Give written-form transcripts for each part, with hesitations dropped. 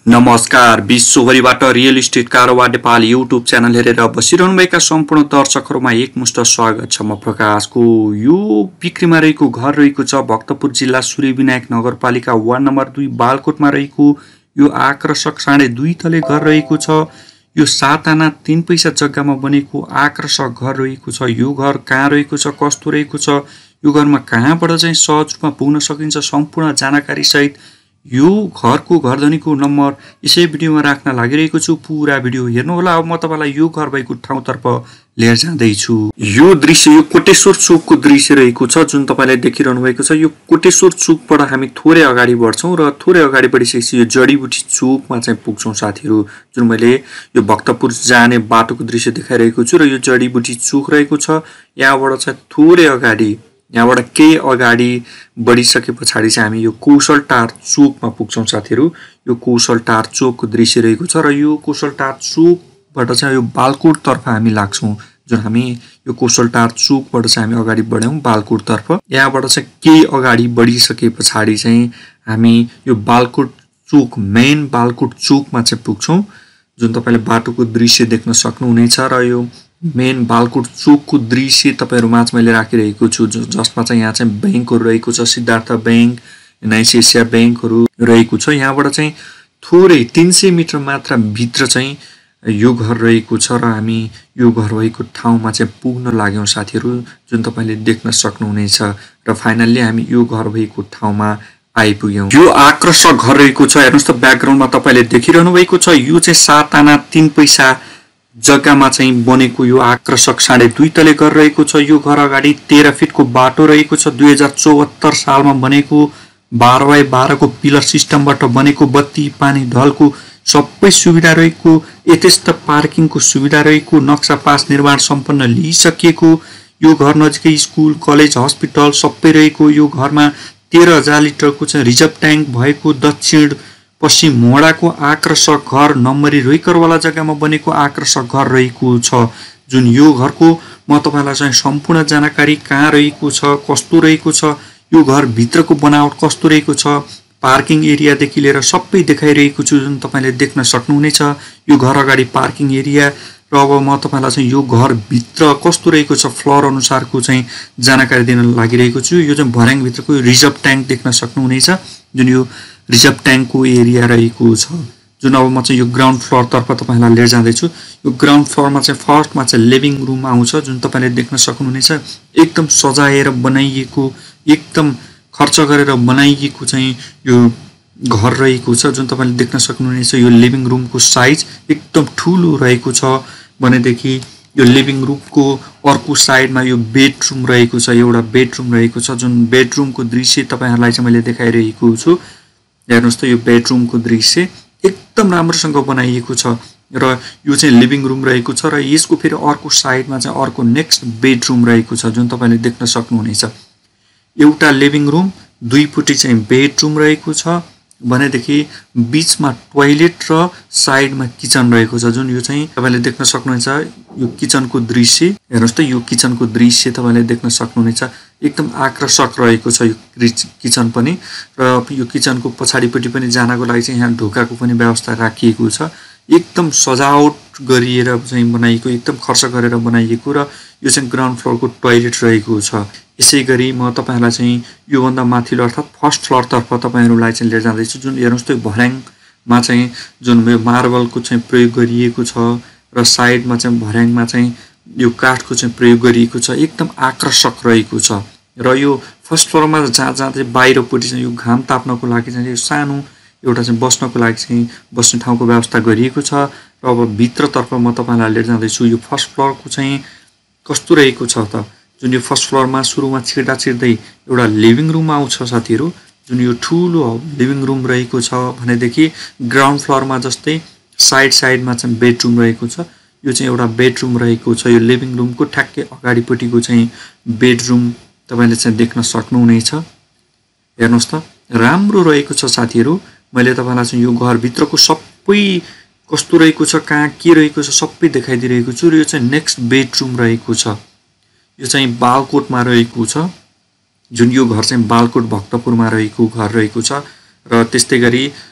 नमस्कार, विश्वभरिबाट real estate कारोबार Nepal YouTube channel हेरेर बसिरहनुभएका सम्पूर्ण दर्शकहरुमा एकमुष्ट स्वागत छ। म प्रकाशको। यो बिक्रीमा रहेको घर रहेको छ भक्तपुर जिल्ला सूर्यविनायक नगरपालिका वार्ड नम्बर 2 बालकोटमा रहेको यो आकर्षक 2.5 तले घर रहेको छ। यो 7 आना 3 पैसा जग्गामा बनेको आकर्षक घर रहेको छ। यो घर कहाँ रहेको छ, कस्तो रहेको छ, यो घरमा कहाँबाट चाहिँ सहज रूपमा पुग्न सकिन्छ, सम्पूर्ण जानकारी सहित यो घरको घरधनीको नम्बर यसै भिडियोमा राख्न लागिरहेको छु। पूरा भिडियो हेर्नु होला। अब म तपाईलाई यो घर भएको ठाउँतर्फ लिएर जाँदै छु। यो दृश्य यो कोटेश्वर चोकको दृश्य रहेको छ जुन तपाईले देखिरहनु भएको छ। यो कोटेश्वर चोकबाट हामी थोरै अगाडि बढ्छौं र थोरै अगाडि बढिसकेपछि यो जडीबुटी चोकमा चाहिँ पुग्छौं साथीहरु। जुन मैले यो भक्तपुर जाने बाटोको दृश्य देखाइरहेको छु र यो जडीबुटी चोक रहेको छ। यहाँबाट चाहिँ थोरै अगाडि, यहाँबाट केही अगाडि बढिसके पछाडी चाहिँ हामी यो कौशलटार चोकमा पुग्छौं साथीहरु। यो कौशलटार चोकको दृश्य रहेको छ र यो कौशलटार चोकबाट चाहिँ यो बालकोट तर्फ हामी लाग्छौं। जुन हामी यो कौशलटार चोकबाट चाहिँ हामी अगाडि बढ्यौं बालकोट तर्फ। यहाँबाट चाहिँ केही अगाडि बढिसके पछाडी चाहिँ हामी यो बालकोट चोक, मेन बालकोट चोकमा चाहिँ पुग्छौं। जुन तपाईले बाटोको दृश्य देख्न सक्नुहुनेछ र यो मेन बालकोट चोकको दृश्य तपाईहरु माझ मैले राखिरहेको छु जसमा चाहिँ यहाँ चाहिँ बैंकहरु रहेको छ। सिद्धार्थ बैंक, एनआईसीएसआर बैंकहरु रहेको छ। यहाँबाट चाहिँ थोरै 300 मिटर मात्र भित्र चाहिँ यो घर रहेको छ र हामी यो घर भएको ठाउँमा चाहिँ पुग्न लाग्यौं साथीहरु। जुन तपाईले देख्न सक्नुहुनेछ र फाइनली हामी यो घर भएको ठाउँमा आइपुग्यौं। यो आकर्षक घर रहेको छ। हेर्नुस् त ब्याकग्राउन्डमा तपाईले देखिरहनु भएको छ। यो चाहिँ 7 आना 3 पैसा जग्गामा चाहिँ बनेको यो आकर्षक 2.5 तले घर रहेको छ। यो घर अगाडि 13 फिटको बाटो रहेको छ। 2074 सालमा बनेको 12x12 को पिलर सिस्टमबाट बनेको, बत्ती पानी ढलको सबै सुविधा रहेको, यथेष्ट पार्किङको सुविधा रहेको, नक्सा पास निर्माण सम्पन्न लिइसकिएको। यो घर नजिकै स्कुल, कलेज, हस्पिटल सबै रहेको। यो घरमा 13,000 लिटरको चाहिँ रिजर्भ ट्याङ्क भएको, दक्षिण पश्चिम मोडाको आकर्षक घर, नम्बरी रोइकरवाला जग्गामा बनेको आकर्षक घर रहेको छ। जुन यो घरको म तपाईलाई चाहिँ सम्पूर्ण जानकारी कहाँ रहेको छ, कस्तो रहेको छ, यो घर भित्रको बनावट कस्तो रहेको छ, पार्किङ एरिया देखि लिएर सबै देखाइरहेको छु जुन तपाईले देख्न सक्नुहुनेछ। यो घर अगाडि पार्किङ एरिया र अब म तपाईलाई चाहिँ यो घर भित्र कस्तो रहेको छ फ्लोर अनुसारको चाहिँ जानकारी दिन लागिरहेको छु। यो चाहिँ भर्याङ भित्रको रिजर्भ ट्याङ्क देख्न सक्नुहुनेछ। जुन यो रिजर्भ ट्याङ्कको एरिया रहेको छ। जुन अब म चाहिँ यो ग्राउन्ड फ्लोर तर्फ तपाईलाई लिएर जाँदै छु। यो ग्राउन्ड फ्लोरमा चाहिँ फर्स्टमा चाहिँ लिभिङ रुम आउँछ जुन तपाईले देख्न सक्नुहुनेछ। एकदम सजाएर बनाइएको, एकदम खर्च गरेर बनाइएको चाहिँ यो घर रहेको छ जुन तपाईले देख्न सक्नुहुनेछ। यो लिभिङ रुमको साइज एकदम ठूलो रहेको छ भनेदेखि यो लिभिङ रुमको अर्को साइडमा यो बेडरुम रहेको छ। एउटा बेडरुम रहेको छ जुन बेडरुमको दृश्य तपाईहरुलाई चाहिँ मैले देखाइरहेको छु। हेर्नुस् त यो बेडरुमको दृश्य एकदम राम्रोसँग बनाइएको छ र यो चाहिँ लिभिङ रुम रहेको छ र यसको फेरि अर्को साइडमा चाहिँ अर्को नेक्स्ट बेडरुम रहेको छ जुन तपाईले देख्न सक्नुहुनेछ। एउटा लिभिङ रुम, दुईपट्टि चाहिँ बेडरुम रहेको छ भनेदेखि बीचमा टोयलेट र साइडमा किचन रहेको छ। जुन यो चाहिँ तपाईले देख्न सक्नुहुन्छ। यो किचनको दृश्य हेर्नुस् त, यो किचनको दृश्य तपाईले देख्न सक्नुहुनेछ। एकदम आकर्षक रहेको छ यो किचन पनि र यो किचनको पछाडीपट्टि पनि जानको लागि चाहिँ यहाँ ढोकाको पनि व्यवस्था राखिएको छ। एकदम सजावट गरिएर चाहिँ बनाइएको, एकदम खर्च गरेर बनाइएको र यो चाहिँ ग्राउन्ड फ्लोरको टोयलेट रहेको छ। यसैगरी म तपाईहरुलाई चाहिँ यो भन्दा माथिल्लो अर्थात फर्स्ट फ्लोर तर्फ तपाईहरुलाई चाहिँ लिएर जाँदै छु। जुन हेर्नुस् त भर्याङमा चाहिँ जुन मार्बलको चाहिँ प्रयोग गरिएको छ र साइडमा चाहिँ भर्याङमा चाहिँ यो काठको चाहिँ प्रयोग गरिएको छ। एकदम आकर्षक रहेको छ र यो फर्स्ट फ्लोरमा जहाँ चाहिँ बाहिरपट्टि चाहिँ यो घाम ताप्नको लागि चाहिँ यो सानो एउटा चाहिँ बस्नको लागि चाहिँ बस्ने ठाउँको व्यवस्था गरिएको छ। र अब भित्रतर्फ म तपाईलाई लिएर जाँदै छु। यो फर्स्ट फ्लोरको चाहिँ कस्तो रहेको छ त। जुन यो फर्स्ट फ्लोरमा सुरुमा छिर्दा छिर्दै एउटा लिभिङ रुम आउँछ साथीहरु। जुन यो ठूलो लिभिङ रुम रहेको छ भनेदेखि ग्राउन्ड फ्लोरमा जस्तै साइडमा चाहिँ बेडरुम रहेको छ। यो चाहिँ एउटा बेडरुम रहेको छ। यो लिभिङ रुमको ठ्याक्कै अगाडिपट्टिको चाहिँ बेडरुम तपाईले चाहिँ देख्न सक्नुहुनेछ। हेर्नुस् त राम्रो रहेको छ साथीहरु। मैले तपाईलाई चाहिँ यो घर भित्रको सबै कस्तो रहेको छ, कहाँ के रहेको छ सबै देखाइदिरहेको छु। र यो चाहिँ नेक्स्ट बेडरुम रहेको छ। यो चाहिँ बालकोटमा रहेको छ। जुन यो घर चाहिँ बालकोट भक्तपुरमा रहेको घर रहेको छ र त्यस्तै गरी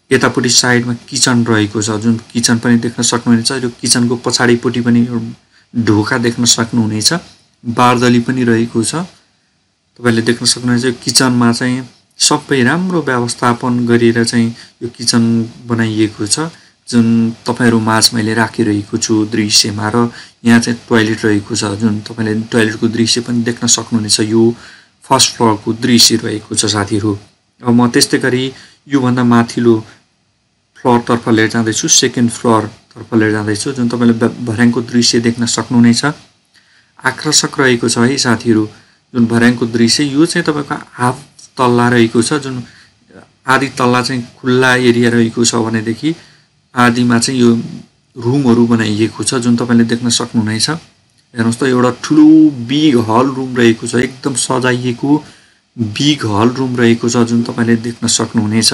यतापट्टि साइडमा किचन रहेको छ, जुन किचन पनि देख्न सक्नुहुनेछ। यो किचनको पछाडिपट्टि पनि ढोका देख्न सक्नुहुनेछ। बारदली पनि रहेको छ, तपाईले देख्न सक्नुहुनेछ। किचनमा चाहिँ सबै राम्रो व्यवस्थापन गरेर चाहिँ यो किचन बनाइएको छ, जुन तपाईहरु माझ मैले राखिरहेको छु दृश्यमा। र यहाँ चाहिँ टोयलेट रहेको छ, जुन तपाईले टोयलेटको दृश्य पनि देख्न सक्नुहुनेछ। यो फर्स्ट फ्लोरको दृश्य रहेको छ साथीहरु। अब म त्यस्तै गरी यो भन्दा माथिल्लो फ्लोर तर्फ लिएर जाँदै छु, सेकेन्ड फ्लोर तर्फ लिएर जाँदै छु, जुन तपाईले भर्याङको दृश्य देख्न सक्नुहुनेछ। आकर्षक रहेको छ है साथीहरु जुन भर्याङको दृश्य। यो चाहिँ तपाईको हाफ तल्ला रहेको छ, जुन आधी तल्ला चाहिँ खुल्ला एरिया रहेको छ भने देखि आधीमा चाहिँ यो रुमहरु बनाइएको छ, जुन तपाईले देख्न सक्नुहुनेछ। हेर्नुस् त एउटा ठुलो बिग हल रुम रहेको छ, एकदम सजाइएको बिग हल रुम रहेको छ, जुन तपाईले देख्न सक्नुहुनेछ।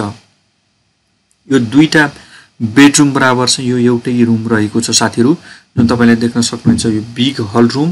यो दुईटा बेडरुम बराबर छ, यो एउटै रुम रहेको छ साथीहरु, जुन तपाईले देख्न सक्नुहुन्छ। यो बिग हल रुम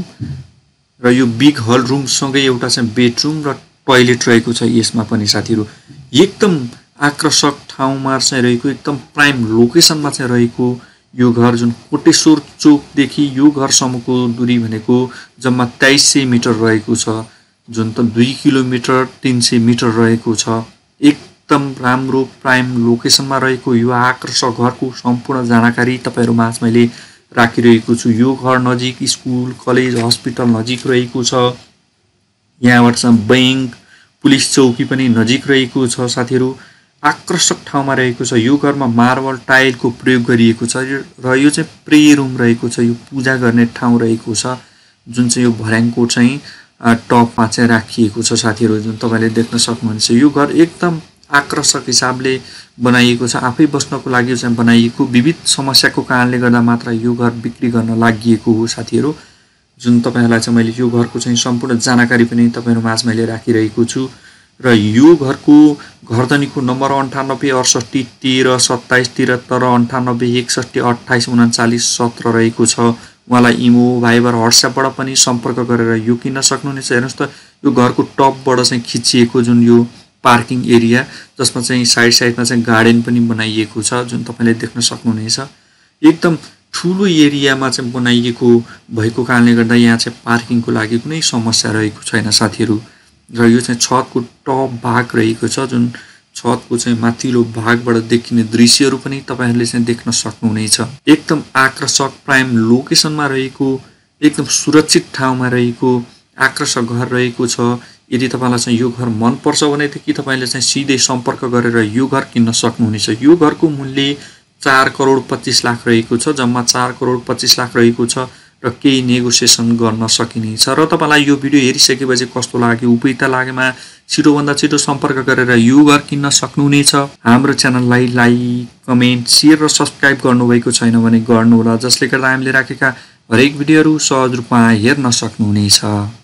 र यो बिग हल रुम सँगै एउटा चाहिँ बेडरुम र टोयलेट रहेको छ यसमा पनि साथीहरु। एकदम आकर्षक ठाउँमा चाहिँ रहेको, एकदम प्राइम लोकेसनमा चाहिँ रहेको यो घर, जुन कोटेश्वर चोकदेखि यो घरसम्मको दूरी भनेको जम्मा 2300 मिटर रहेको छ, जुन त 2 किलोमिटर 300 मिटर रहेको छ। एकदम राम्रो प्राइम लोकेसनमा रहेको यो आकर्षक घरको सम्पूर्ण जानकारी तपाईहरु माझ मैले राखिरहेको छु। यो घर नजिक स्कुल, कलेज, हस्पिटल नजिक रहेको छ। यहाँबाट चाहिँ बैंक, पुलिस चौकी पनि नजिक रहेको छ साथीहरु। आकर्षक ठाउँमा रहेको छ। यो घरमा मार्बल टाइलको प्रयोग गरिएको छ र यो चाहिँ प्रे रुम रहेको छ, यो पूजा गर्ने ठाउँ रहेको छ, जुन चाहिँ यो भर्याङको चाहिँ टपमा चाहिँ राखिएको छ साथीहरु, जुन तपाईले देख्न सक्नुहुन्छ। यो घर एकदम आकर्षक हिसाबले बनाइएको छ, आफै बस्नको लागि चाहिँ बनाइएको। विविध समस्याको कारणले गर्दा मात्र यो घर बिक्री गर्न लागिएको हो साथीहरु, जुन तपाईहरुलाई चाहिँ मैले यो घरको चाहिँ सम्पूर्ण जानकारी पनि तपाईहरु माझ मैले राखिरहेको छु। र यो घरको घरधनीको नम्बर 98 68 13 27 73 98 61 28 39 17 रहेको छ। उहाँलाई इमो, भाइबर, व्हाट्सएपबाट पनि सम्पर्क गरेर यो किन्न सक्नुहुनेछ। हेर्नुस् त यो घरको टपबाट चाहिँ खिचिएको जुन यो पार्किङ एरिया, जसमा चाहिँ साइडमा चाहिँ गार्डन पनि बनाइएको छ, जुन तपाईले देख्न सक्नुहुनेछ। एकदम ठूलो एरियामा चाहिँ बनाइएको भएको कारणले गर्दा यहाँ चाहिँ पार्किङको लागि कुनै समस्या रहेको छैन साथीहरु। र यो चाहिँ छतको टप भाग रहेको छ, जुन छतको चाहिँ माथिल्लो भागबाट देखिने दृश्यहरु पनि तपाईहरुले चाहिँ देख्न सक्नुहुनेछ। एकदम आकर्षक प्राइम लोकेसनमा रहेको, एकदम सुरक्षित ठाउँमा रहेको आकर्षक घर रहेको छ। यदि तपाईलाई चाहिँ यो घर मन पर्छ भने देखि तपाईले चाहिँ सिधै सम्पर्क गरेर यो घर किन्न सक्नुहुनेछ। यो घरको मूल्य 4 करोड 25 लाख रहेको छ, जम्मा 4 करोड 25 लाख रहेको छ र केही नेगोसिएसन गर्न सकिनेछ। र तपाईलाई यो भिडियो हेरिसकेपछि कस्तो लाग्यो, उपयुक्त लागेमा छिटोभन्दा छिटो सम्पर्क गरेर यो घर किन्न सक्नुहुनेछ। हाम्रो च्यानललाई लाइक, कमेन्ट, शेयर र सब्स्क्राइब गर्नुभएको छैन भने गर्नुहोला, जसले गर्दा हामीले राखेका हरेक भिडियोहरु सहज रूपमा हेर्न सक्नुहुनेछ।